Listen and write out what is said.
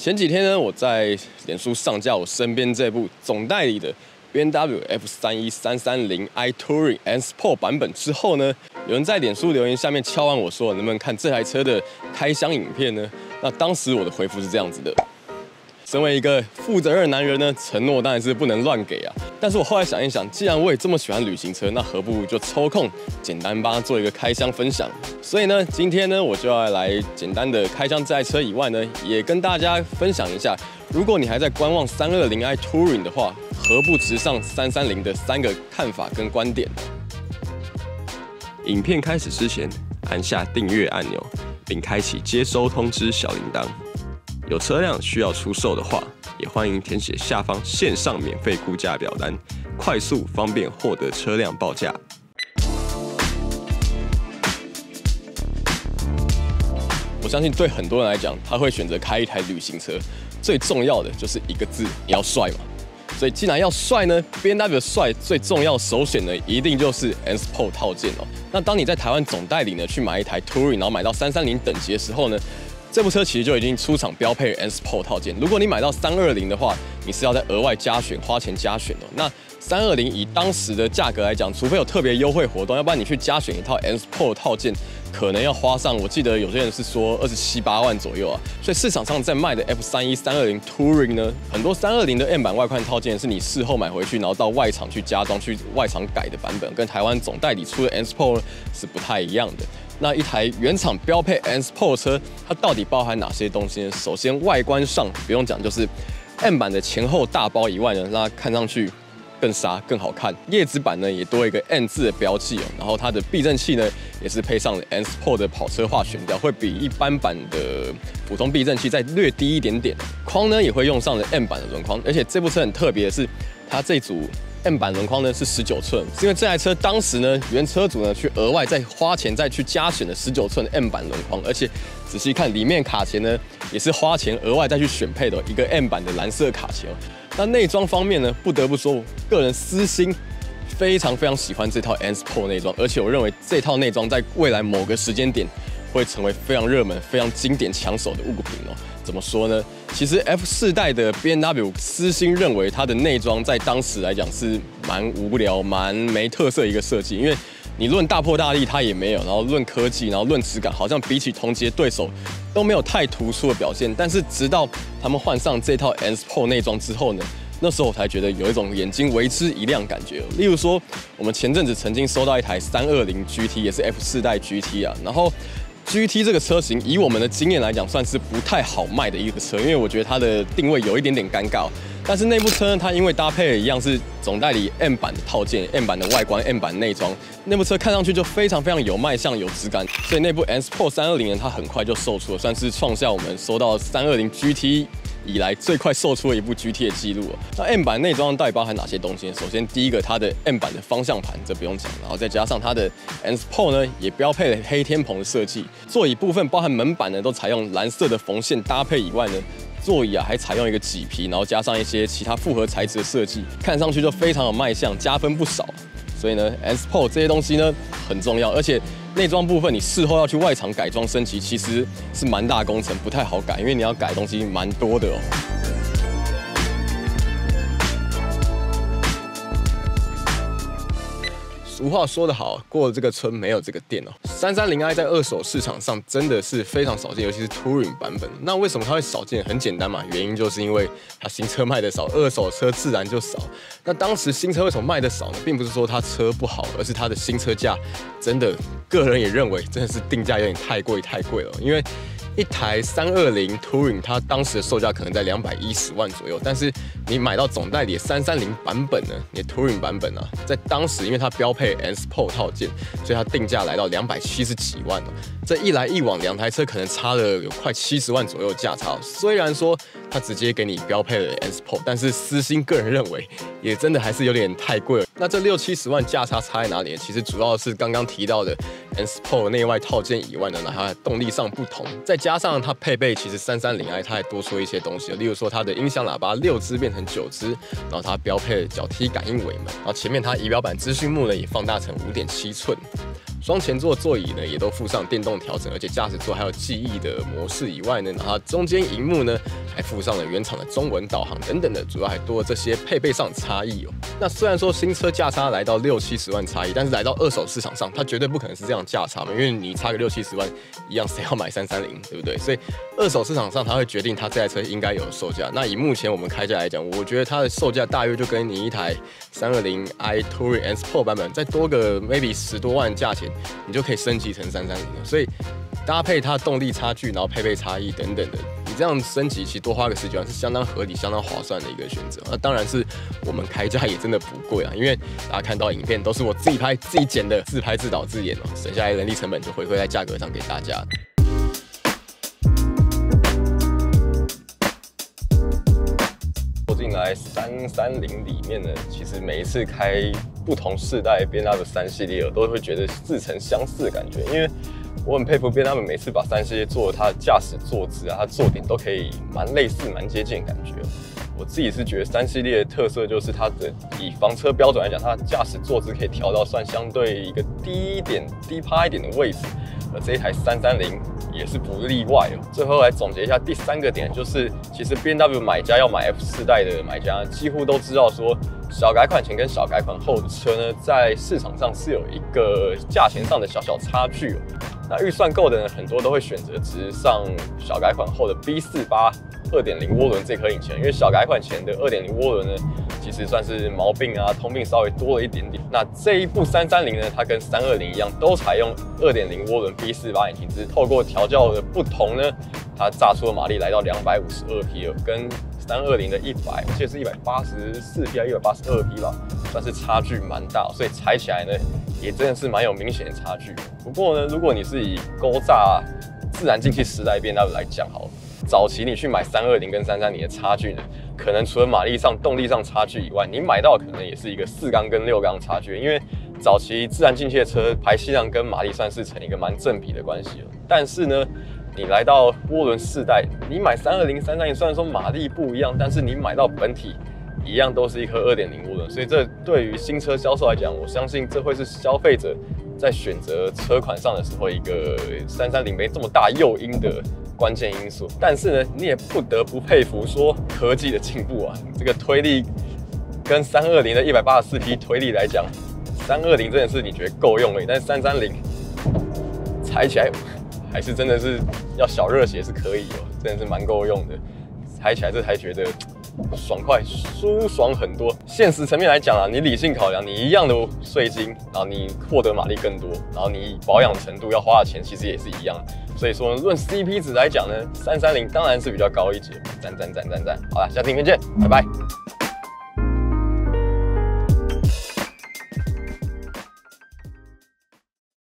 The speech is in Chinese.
前几天呢，我在脸书上架我身边这部总代理的 BMW F31330i Touring and Sport 版本之后呢，有人在脸书留言下面敲完我说，能不能看这台车的开箱影片呢？那当时我的回复是这样子的。身为一个负责任的男人呢，承诺当然是不能乱给啊。但是我后来想一想，既然我也这么喜欢旅行车，那何不就抽空简单帮他做一个开箱分享？所以呢，今天呢，我就要来简单的开箱这台车以外呢，也跟大家分享一下，如果你还在观望320i Touring 的话，何不直上330的3个看法跟观点？影片开始之前，按下订阅按钮，并开启接收通知小铃铛。有车辆需要出售的话，也欢迎填写下方线上免费估价表单，快速方便获得车辆报价。我相信对很多人来讲，他会选择开一台旅行车，最重要的就是一个字，你要帅嘛。所以既然要帅呢 ，BMW 的帅最重要首选呢，一定就是 N Sport 套件哦。那当你在台湾总代理呢去买一台 Touring， 然后买到330等级的时候呢，这部车其实就已经出厂标配 N Sport 套件。如果你买到320的话，你是要再额外加选，花钱加选哦。那320以当时的价格来讲，除非有特别优惠活动，要不然你去加选一套 N Sport 套件，可能要花上，我记得有些人是说27、8万左右啊。所以市场上在卖的 F31、320 Touring 呢，很多320的 M 版外观套件是你事后买回去，然后到外厂去加装、去外厂改的版本，跟台湾总代理出的 N Sport 是不太一样的。那一台原厂标配 N Sport 车，它到底包含哪些东西呢？首先外观上不用讲，就是 M 版的前后大包以外呢，让它看上去更杀、更好看。叶子板呢也多一个 N 字的标记哦，然后它的避震器呢也是配上了 N Sport 的跑车化悬吊，会比一般版的普通避震器再略低一点点。框呢也会用上了 M 版的轮框，而且这部车很特别的是，它这组M 版轮框呢是19寸，是因为这台车当时呢原车主呢去额外再花钱再去加选的19寸的 M 版轮框，而且仔细看里面卡钳呢也是花钱额外再去选配的一个 M 版的蓝色卡钳。那内装方面呢，不得不说，我个人私心非常喜欢这套 N Sport 内装，而且我认为这套内装在未来某个时间点会成为非常热门、非常经典抢手的物品哦。怎么说呢？其实 F4代的 BMW 私心认为它的内装在当时来讲是蛮无聊、蛮没特色一个设计，因为你论大破大立它也没有，然后论科技，然后论质感，好像比起同级的对手都没有太突出的表现。但是直到他们换上这套 N Sport 内装之后呢，那时候我才觉得有一种眼睛为之一亮感觉。例如说，我们前阵子曾经收到一台320 GT， 也是 F4代 GT 啊，然后GT 这个车型，以我们的经验来讲，算是不太好卖的一个车，因为我觉得它的定位有一点点尴尬。但是那部车呢，它因为搭配了一样是总代理 M 版的套件、M 版的外观、M 版内装，那部车看上去就非常有卖相、有质感。所以那部 N Sport 320呢，它很快就售出了，算是创下我们收到320 GT以来最快售出的一部 GT 的记录。那 M 版内装到底包含哪些东西呢？首先第一个，它的 M 版的方向盘，这不用讲，然后再加上它的 N Sport 呢，也标配了黑天棚的设计。座椅部分包含门板呢，都采用蓝色的缝线搭配以外呢，座椅啊还采用一个麂皮，然后加上一些其他复合材质的设计，看上去就非常有卖相，加分不少。所以呢 ，N Sport 这些东西呢很重要，而且内装部分你事后要去外厂改装升级，其实是蛮大工程，不太好改，因为你要改的东西蛮多的哦。俗话说得好，过了这个村没有这个店哦。330i 在二手市场上真的是非常少见，尤其是 Touring 版本。那为什么它会少见？很简单嘛，原因就是因为它新车卖的少，二手车自然就少。那当时新车为什么卖的少呢？并不是说它车不好，而是它的新车价真的，个人也认为真的是定价有点太贵了，因为一台320 Touring， 它当时的售价可能在210万左右，但是你买到总代理的330版本呢，你的 Touring 版本啊，在当时因为它标配 N Sport 套件，所以它定价来到270几万哦。这一来一往，两台车可能差了有快70万左右的价差。虽然说它直接给你标配了 N Sport， 但是私心个人认为，也真的还是有点太贵了。那这60、70万价差差在哪里呢？其实主要是刚刚提到的 N Sport 内外套件以外呢，它动力上不同，再加上它配备其实330i 它还多出一些东西，例如说它的音响喇叭6支变成9支，然后它标配了脚踢感应尾门，然后前面它仪表板资讯幕呢也放大成5.7寸。双前座座椅呢也都附上电动调整，而且驾驶座还有记忆的模式以外呢，然后中间萤幕呢还附上了原厂的中文导航等等的，主要还多了这些配备上的差异哦。那虽然说新车价差来到60-70万差异，但是来到二手市场上，它绝对不可能是这样价差嘛，因为你差个60-70万一样，谁要买330，对不对？所以二手市场上它会决定它这台车应该有的售价。那以目前我们开价来讲，我觉得它的售价大约就跟你一台320i Touring and Sport 版本再多个 maybe10多万价钱，你就可以升级成330了。所以搭配它的动力差距，然后配备差异等等的，你这样升级其实多花个10几万是相当合理、相当划算的一个选择。那当然是我们开价也真的不贵啊，因为大家看到影片都是我自己拍、自己剪的，自拍自导自演哦，省下来人力成本就回馈在价格上给大家。进来330里面呢，其实每一次开不同世代 BMW 3系列，都会觉得似曾相识的感觉，因为我很佩服 BMW 每次把3系列做它的驾驶坐姿啊，它坐点都可以蛮类似、蛮接近的感觉。我自己是觉得3系列的特色就是它的以房车标准来讲，它的驾驶坐姿可以调到算相对一个低趴一点的位置，而这一台330也是不例外哦。最后来总结一下第3个点，就是其实 BMW 买家要买 F 4代的买家，几乎都知道说小改款前跟小改款后的车呢，在市场上是有一个价钱上的小小差距哦。那预算够的呢，很多都会选择直上小改款后的 B48 2.0 涡轮这颗引擎，因为小改款前的2.0涡轮呢，其实算是毛病啊、通病稍微多了一点点。那这一部330呢，它跟320一样，都采用2.0涡轮 B48 引擎，只是透过调教的不同呢，它炸出的马力来到252匹了，跟320的100，我记得是184匹还是182匹吧，算是差距蛮大，所以踩起来呢，也真的是蛮有明显的差距。不过呢，如果你是以勾炸自然进气时代BMW来讲好了，早期你去买320跟330的差距呢，可能除了马力上、动力上差距以外，你买到可能也是一个4缸跟6缸差距，因为早期自然进气的车排气量跟马力算是成一个蛮正比的关系了。但是呢，你来到涡轮世代，你买320、330，虽然说马力不一样，但是你买到本体一样都是一颗2.0涡轮，所以这对于新车销售来讲，我相信这会是消费者在选择车款上的时候一个330没这么大诱因的关键因素。但是呢，你也不得不佩服说科技的进步啊，这个推力跟320的184匹推力来讲，320真的是你觉得够用而已，但是330踩起来还是真的是要小热血是可以哦，真的是蛮够用的。踩起来这才觉得爽快、舒爽很多。现实层面来讲啊，你理性考量，你一样的税金，然后你获得马力更多，然后你保养程度要花的钱其实也是一样。所以说，论 CP 值来讲呢，330当然是比较高一截。赞！好了，下次影片见，拜拜。